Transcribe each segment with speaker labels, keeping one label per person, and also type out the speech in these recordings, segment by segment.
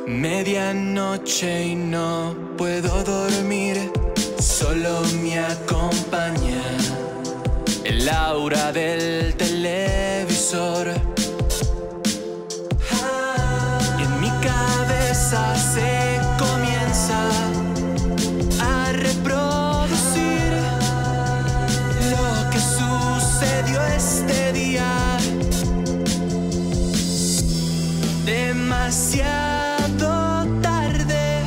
Speaker 1: Medianoche y no puedo dormir, solo me acompaña el aura del televisor. Y en mi cabeza se comienza a reproducir lo que sucedió este día. Demasiado tarde,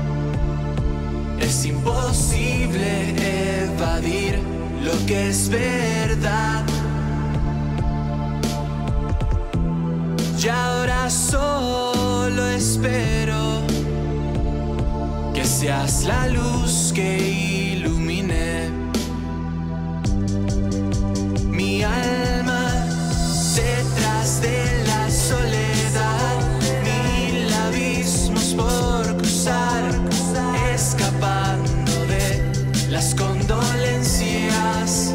Speaker 1: es imposible evadir lo que es verdad. Y ahora solo espero que seas la luz que ilumine mi alma detrás de la soledad. Mil abismos por cruzar, escapando de las condolencias.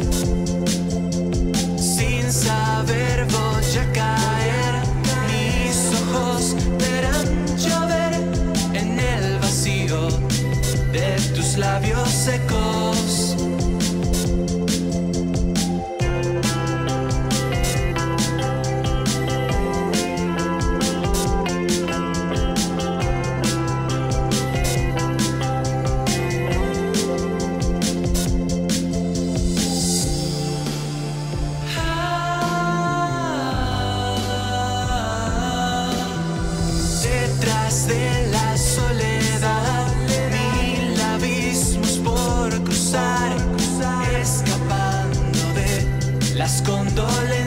Speaker 1: Sin saber voy a caer, mis ojos verán llover en el vacío de tus labios secos. Detrás de la soledad, mil abismos por cruzar, escapando de las condolencias.